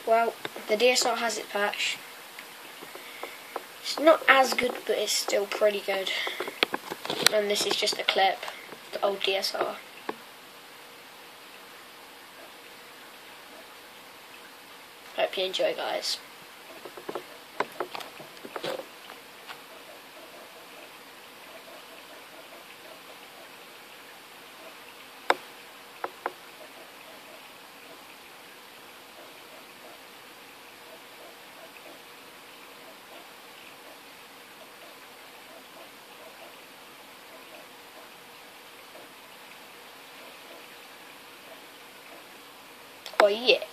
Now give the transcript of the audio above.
Well, the DSR has its patch. It's not as good, but it's still pretty good. And this is just a clip, the old DSR. Hope you enjoy, guys. Oh yeah.